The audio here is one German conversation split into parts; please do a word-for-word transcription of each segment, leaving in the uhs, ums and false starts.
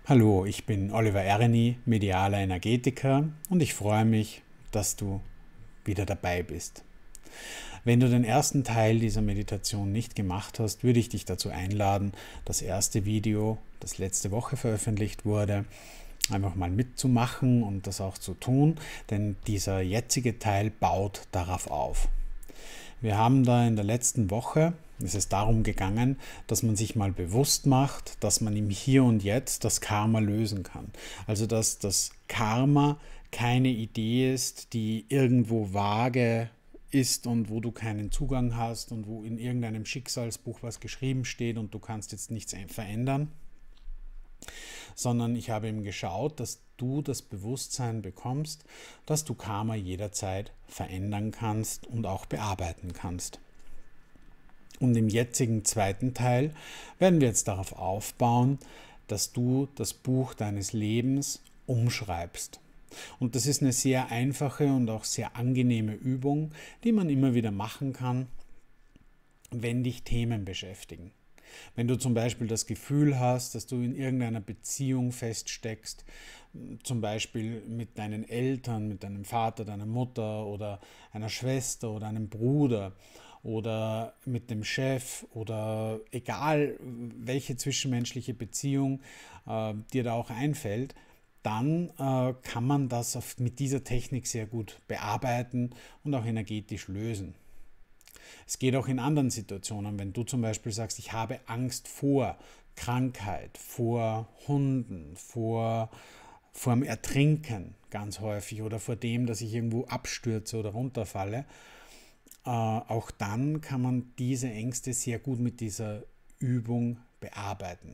Hallo, ich bin Oliver Erni, medialer Energetiker und ich freue mich, dass du wieder dabei bist. Wenn du den ersten Teil dieser Meditation nicht gemacht hast, würde ich dich dazu einladen, das erste Video, das letzte Woche veröffentlicht wurde, einfach mal mitzumachen und das auch zu tun, denn dieser jetzige Teil baut darauf auf. Wir haben da in der letzten Woche, ist es darum gegangen, dass man sich mal bewusst macht, dass man im Hier und Jetzt das Karma lösen kann. Also dass das Karma keine Idee ist, die irgendwo vage ist und wo du keinen Zugang hast und wo in irgendeinem Schicksalsbuch was geschrieben steht und du kannst jetzt nichts verändern, sondern ich habe ihm geschaut, dass du das Bewusstsein bekommst, dass du Karma jederzeit verändern kannst und auch bearbeiten kannst. Und im jetzigen zweiten Teil werden wir jetzt darauf aufbauen, dass du das Buch deines Lebens umschreibst. Und das ist eine sehr einfache und auch sehr angenehme Übung, die man immer wieder machen kann, wenn dich Themen beschäftigen. Wenn du zum Beispiel das Gefühl hast, dass du in irgendeiner Beziehung feststeckst, zum Beispiel mit deinen Eltern, mit deinem Vater, deiner Mutter oder einer Schwester oder einem Bruder oder mit dem Chef oder egal welche zwischenmenschliche Beziehung äh, dir da auch einfällt, dann äh, kann man das auf, mit dieser Technik sehr gut bearbeiten und auch energetisch lösen. Es geht auch in anderen Situationen, wenn du zum Beispiel sagst, ich habe Angst vor Krankheit, vor Hunden, vor, vor dem Ertrinken ganz häufig oder vor dem, dass ich irgendwo abstürze oder runterfalle, äh, auch dann kann man diese Ängste sehr gut mit dieser Übung bearbeiten.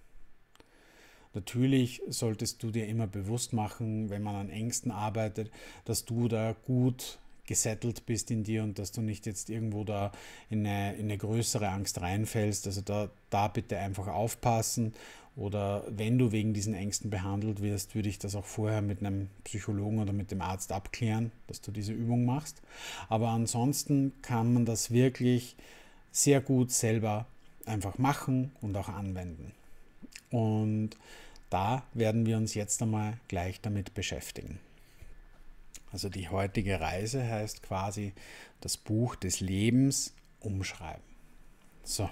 Natürlich solltest du dir immer bewusst machen, wenn man an Ängsten arbeitet, dass du da gut gesettelt bist in dir und dass du nicht jetzt irgendwo da in eine, in eine größere Angst reinfällst. Also da, da bitte einfach aufpassen. Oder wenn du wegen diesen Ängsten behandelt wirst, würde ich das auch vorher mit einem Psychologen oder mit dem Arzt abklären, dass du diese Übung machst. Aber ansonsten kann man das wirklich sehr gut selber einfach machen und auch anwenden. Und da werden wir uns jetzt einmal gleich damit beschäftigen. Also die heutige Reise heißt quasi das Buch des Lebens umschreiben. So,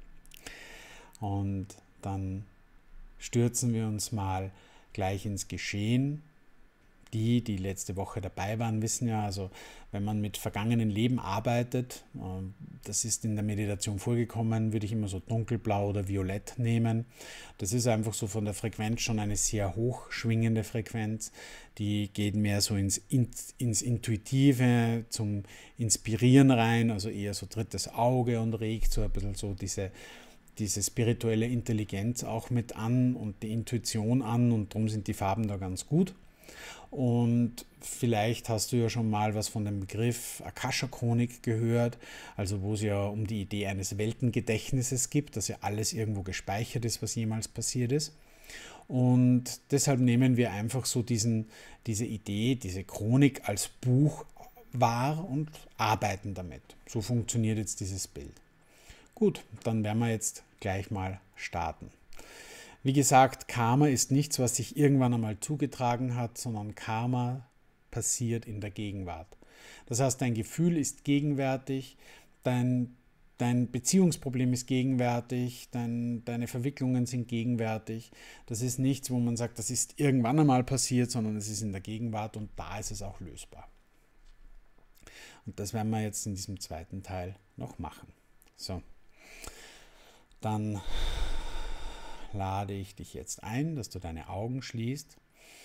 und dann stürzen wir uns mal gleich ins Geschehen. Die, die letzte Woche dabei waren, wissen ja, also wenn man mit vergangenen Leben arbeitet, das ist in der Meditation vorgekommen, würde ich immer so dunkelblau oder violett nehmen. Das ist einfach so von der Frequenz schon eine sehr hoch schwingende Frequenz. Die geht mehr so ins, ins Intuitive, zum Inspirieren rein, also eher so drittes Auge und regt so ein bisschen so diese diese spirituelle Intelligenz auch mit an und die Intuition an und darum sind die Farben da ganz gut. Und vielleicht hast du ja schon mal was von dem Begriff Akasha-Chronik gehört, also wo es ja um die Idee eines Weltengedächtnisses gibt, dass ja alles irgendwo gespeichert ist, was jemals passiert ist. Und deshalb nehmen wir einfach so diesen, diese Idee, diese Chronik als Buch wahr und arbeiten damit. So funktioniert jetzt dieses Bild. Gut, dann werden wir jetzt gleich mal starten. Wie gesagt, Karma ist nichts, was sich irgendwann einmal zugetragen hat, sondern Karma passiert in der Gegenwart. Das heißt, dein Gefühl ist gegenwärtig, dein, dein Beziehungsproblem ist gegenwärtig, dein, deine Verwicklungen sind gegenwärtig. Das ist nichts, wo man sagt, das ist irgendwann einmal passiert, sondern es ist in der Gegenwart und da ist es auch lösbar. Und das werden wir jetzt in diesem zweiten Teil noch machen. So, dann lade ich dich jetzt ein, dass du deine Augen schließt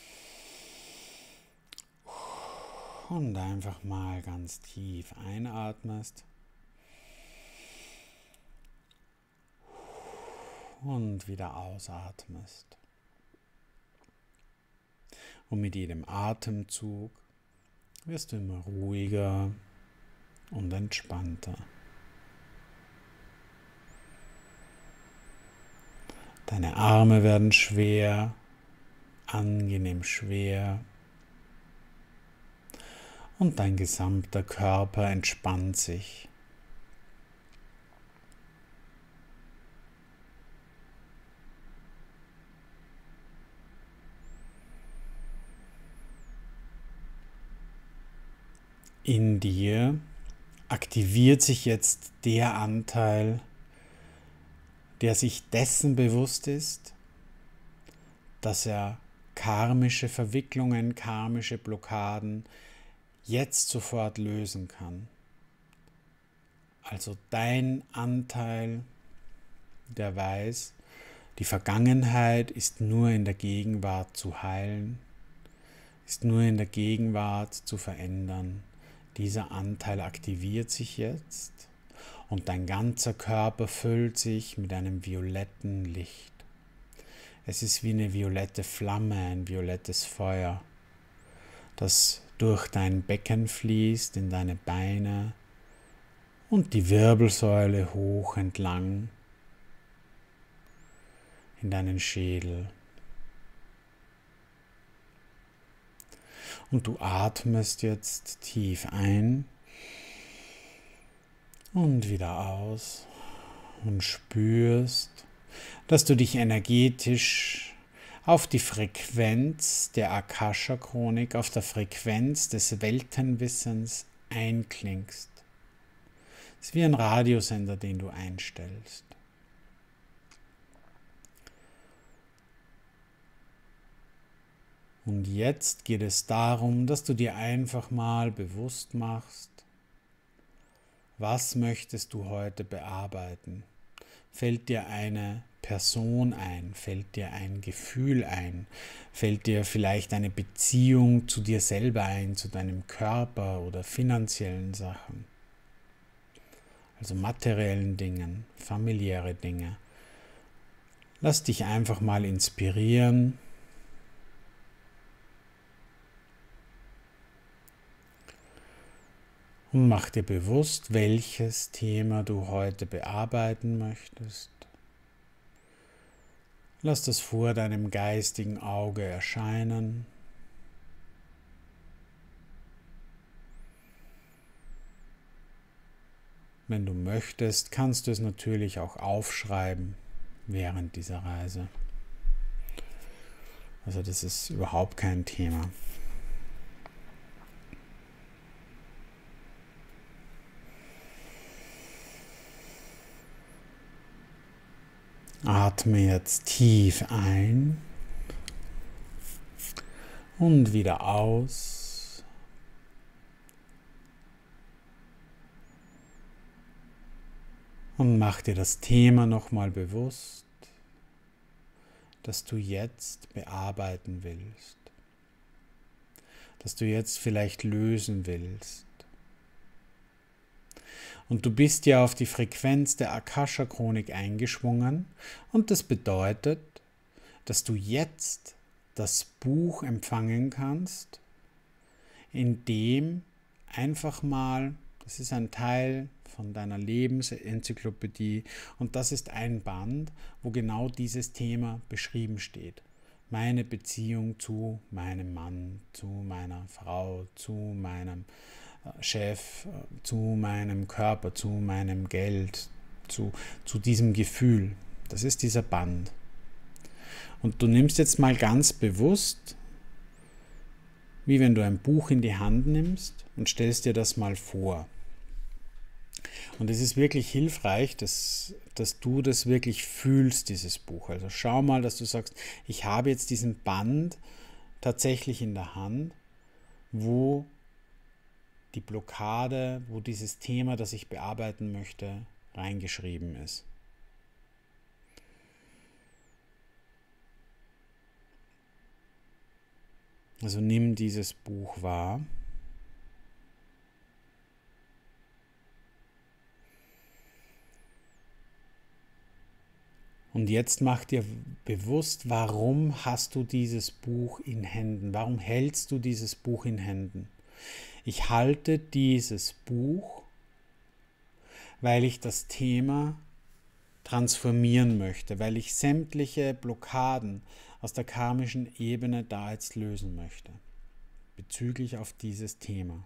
und einfach mal ganz tief einatmest und wieder ausatmest. Und mit jedem Atemzug wirst du immer ruhiger und entspannter. Deine Arme werden schwer, angenehm schwer und dein gesamter Körper entspannt sich. in dir aktiviert sich jetzt der Anteil, der sich dessen bewusst ist, dass er karmische Verwicklungen, karmische Blockaden jetzt sofort lösen kann. Also dein Anteil, der weiß, die Vergangenheit ist nur in der Gegenwart zu heilen, ist nur in der Gegenwart zu verändern. Dieser Anteil aktiviert sich jetzt und dein ganzer Körper füllt sich mit einem violetten Licht. Es ist wie eine violette Flamme, ein violettes Feuer, das durch dein Becken fließt, in deine Beine und die Wirbelsäule hoch entlang in deinen Schädel. Und du atmest jetzt tief ein und wieder aus und spürst, dass du dich energetisch auf die Frequenz der Akasha-Chronik, auf der Frequenz des Weltenwissens einklingst. Es ist wie ein Radiosender, den du einstellst. Und jetzt geht es darum, dass du dir einfach mal bewusst machst, was möchtest du heute bearbeiten? Fällt dir eine Person ein? Fällt dir ein Gefühl ein? Fällt dir vielleicht eine Beziehung zu dir selber ein, zu deinem Körper oder finanziellen Sachen? Also materiellen Dingen, familiäre Dinge. Lass dich einfach mal inspirieren. Und mach dir bewusst, welches Thema du heute bearbeiten möchtest. Lass das vor deinem geistigen Auge erscheinen. Wenn du möchtest, kannst du es natürlich auch aufschreiben während dieser Reise. Also das ist überhaupt kein Thema. Atme jetzt tief ein und wieder aus. Und mach dir das Thema nochmal bewusst, das du jetzt bearbeiten willst, das du jetzt vielleicht lösen willst. Und du bist ja auf die Frequenz der Akasha-Chronik eingeschwungen und das bedeutet, dass du jetzt das Buch empfangen kannst, in dem einfach mal, das ist ein Teil von deiner Lebensenzyklopädie und das ist ein Band, wo genau dieses Thema beschrieben steht. Meine Beziehung zu meinem Mann, zu meiner Frau, zu meinem Chef, zu meinem Körper, zu meinem Geld, zu, zu diesem Gefühl. Das ist dieser Band. Und du nimmst jetzt mal ganz bewusst, wie wenn du ein Buch in die Hand nimmst und stellst dir das mal vor. Und es ist wirklich hilfreich, dass, dass du das wirklich fühlst, dieses Buch. Also schau mal, dass du sagst, ich habe jetzt diesen Band tatsächlich in der Hand, wo die Blockade, wo dieses Thema, das ich bearbeiten möchte, reingeschrieben ist. Also nimm dieses Buch wahr. Und jetzt mach dir bewusst, warum hast du dieses Buch in Händen? Warum hältst du dieses Buch in Händen? Ich halte dieses Buch, weil ich das Thema transformieren möchte, weil ich sämtliche Blockaden aus der karmischen Ebene da jetzt lösen möchte, bezüglich auf dieses Thema.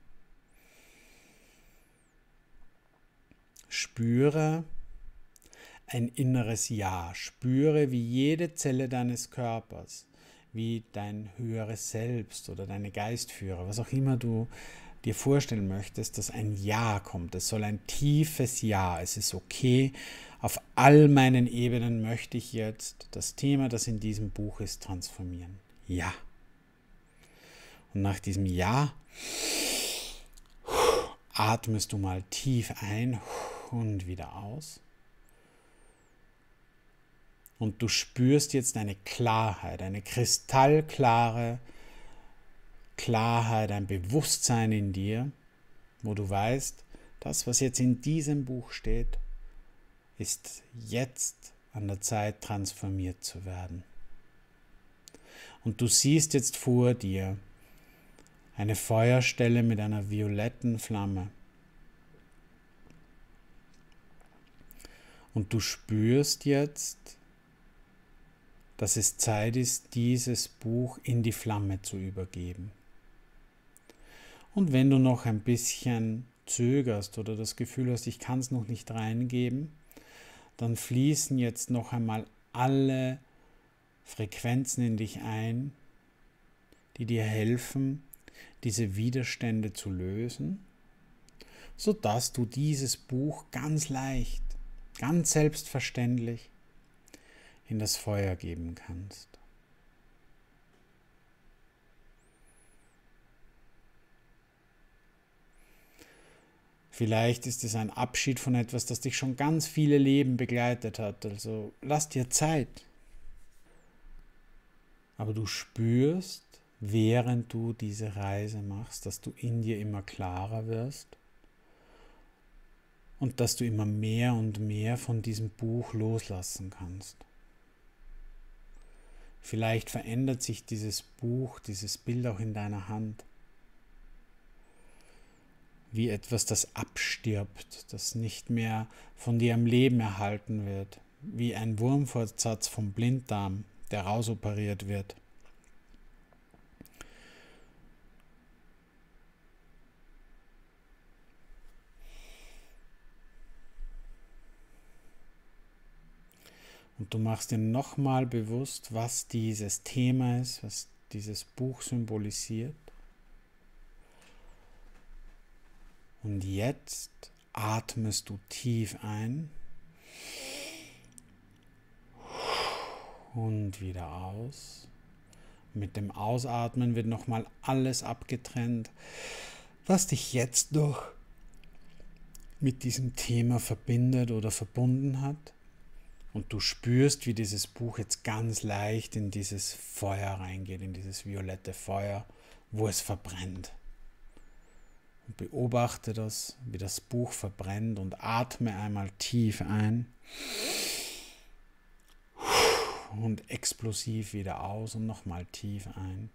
Spüre ein inneres Ja, spüre, wie jede Zelle deines Körpers, wie dein höheres Selbst oder deine Geistführer, was auch immer du dir vorstellen möchtest, dass ein Ja kommt. Es soll ein tiefes Ja. Es ist okay. Auf all meinen Ebenen möchte ich jetzt das Thema, das in diesem Buch ist, transformieren. Ja. Und nach diesem Ja atmest du mal tief ein und wieder aus. Und du spürst jetzt eine Klarheit, eine kristallklare Klarheit, ein Bewusstsein in dir, wo du weißt, das, was jetzt in diesem Buch steht, ist jetzt an der Zeit, transformiert zu werden. Und du siehst jetzt vor dir eine Feuerstelle mit einer violetten Flamme. Und du spürst jetzt, dass es Zeit ist, dieses Buch in die Flamme zu übergeben. Und wenn du noch ein bisschen zögerst oder das Gefühl hast, ich kann es noch nicht reingeben, dann fließen jetzt noch einmal alle Frequenzen in dich ein, die dir helfen, diese Widerstände zu lösen, sodass du dieses Buch ganz leicht, ganz selbstverständlich in das Feuer geben kannst. Vielleicht ist es ein Abschied von etwas, das dich schon ganz viele Leben begleitet hat. Also lass dir Zeit. Aber du spürst, während du diese Reise machst, dass du in dir immer klarer wirst und dass du immer mehr und mehr von diesem Buch loslassen kannst. Vielleicht verändert sich dieses Buch, dieses Bild auch in deiner Hand, wie etwas, das abstirbt, das nicht mehr von dir am Leben erhalten wird, wie ein Wurmfortsatz vom Blinddarm, der rausoperiert wird. Und du machst dir nochmal bewusst, was dieses Thema ist, was dieses Buch symbolisiert. Und jetzt atmest du tief ein und wieder aus. Mit dem Ausatmen wird nochmal alles abgetrennt, was dich jetzt noch mit diesem Thema verbindet oder verbunden hat. Und du spürst, wie dieses Buch jetzt ganz leicht in dieses Feuer reingeht, in dieses violette Feuer, wo es verbrennt. Und beobachte das, wie das Buch verbrennt und atme einmal tief ein und explosiv wieder aus und nochmal tief ein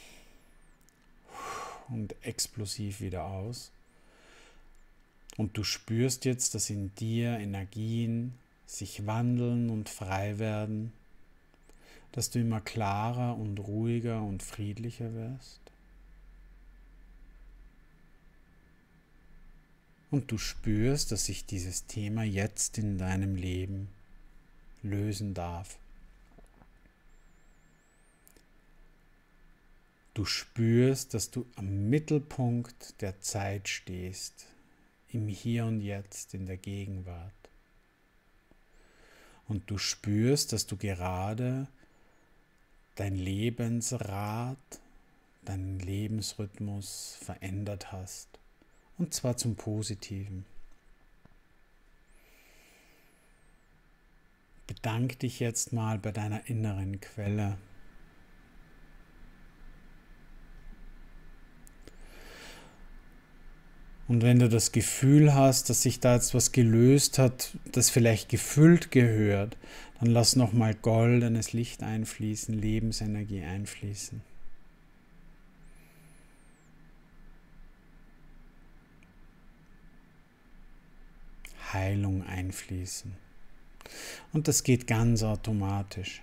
und explosiv wieder aus. Und du spürst jetzt, dass in dir Energien sich wandeln und frei werden, dass du immer klarer und ruhiger und friedlicher wirst. Und du spürst, dass sich dieses Thema jetzt in deinem Leben lösen darf. Du spürst, dass du am Mittelpunkt der Zeit stehst, im Hier und Jetzt, in der Gegenwart. Und du spürst, dass du gerade dein Lebensrad, deinen Lebensrhythmus verändert hast. Und zwar zum Positiven. Bedank dich jetzt mal bei deiner inneren Quelle. Und wenn du das Gefühl hast, dass sich da jetzt was gelöst hat, das vielleicht gefüllt gehört, dann lass nochmal goldenes Licht einfließen, Lebensenergie einfließen. Heilung einfließen. Und das geht ganz automatisch.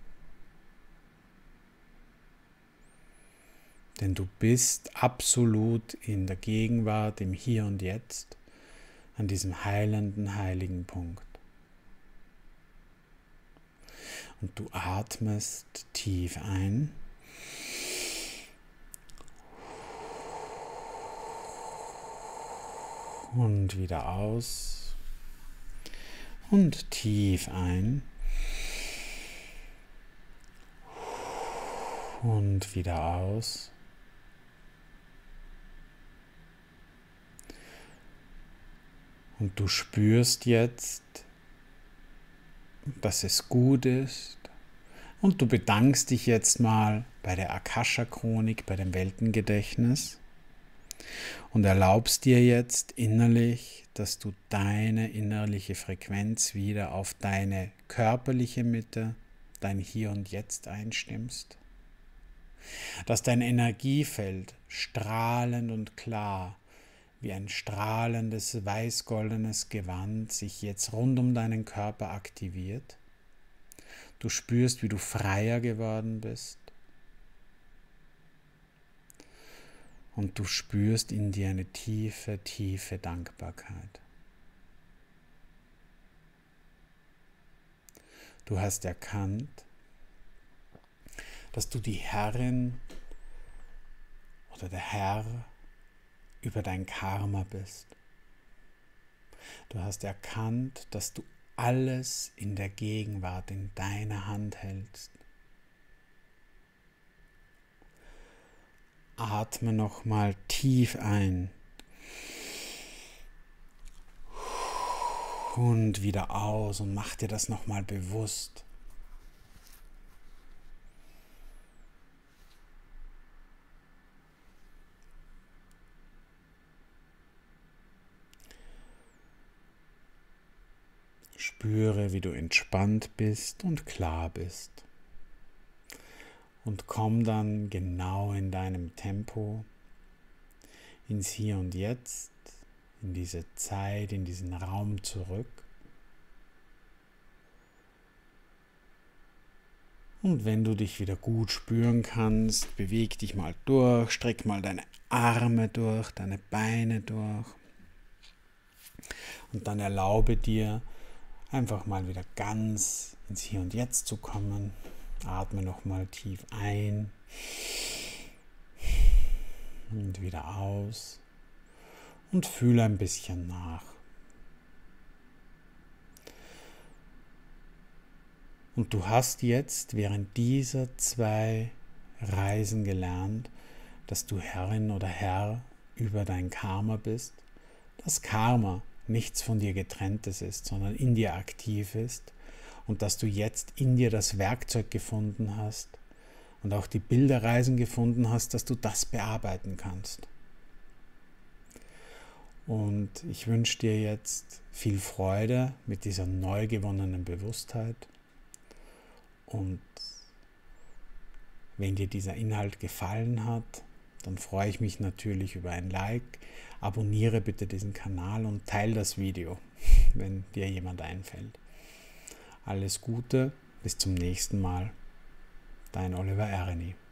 Denn du bist absolut in der Gegenwart, im Hier und Jetzt, an diesem heilenden, heiligen Punkt. Und du atmest tief ein Und wieder aus. Und tief ein. Und wieder aus. Und du spürst jetzt, dass es gut ist. Und du bedankst dich jetzt mal bei der Akasha-Chronik, bei dem Weltengedächtnis und erlaubst dir jetzt innerlich, dass du deine innerliche Frequenz wieder auf deine körperliche Mitte, dein Hier und Jetzt einstimmst. Dass dein Energiefeld strahlend und klar wie ein strahlendes weiß-goldenes Gewand sich jetzt rund um deinen Körper aktiviert. Du spürst, wie du freier geworden bist. Und du spürst in dir eine tiefe, tiefe Dankbarkeit. Du hast erkannt, dass du die Herrin oder der Herr über dein Karma bist. Du hast erkannt, dass du alles in der Gegenwart in deiner Hand hältst. Atme nochmal tief ein und wieder aus und mach dir das nochmal bewusst. Spüre, wie du entspannt bist und klar bist. Und komm dann genau in deinem Tempo ins Hier und Jetzt, in diese Zeit, in diesen Raum zurück. Und wenn du dich wieder gut spüren kannst, beweg dich mal durch, streck mal deine Arme durch, deine Beine durch. Und dann erlaube dir, einfach mal wieder ganz ins Hier und Jetzt zu kommen. Atme nochmal tief ein und wieder aus und fühle ein bisschen nach. Und du hast jetzt während dieser zwei Reisen gelernt, dass du Herrin oder Herr über dein Karma bist, dass Karma nichts von dir getrenntes ist, sondern in dir aktiv ist und dass du jetzt in dir das Werkzeug gefunden hast und auch die Bilderreisen gefunden hast, dass du das bearbeiten kannst. Und ich wünsche dir jetzt viel Freude mit dieser neu gewonnenen Bewusstheit und wenn dir dieser Inhalt gefallen hat, dann freue ich mich natürlich über ein Like. Abonniere bitte diesen Kanal und teile das Video, wenn dir jemand einfällt. Alles Gute, bis zum nächsten Mal. Dein Oliver Ereni.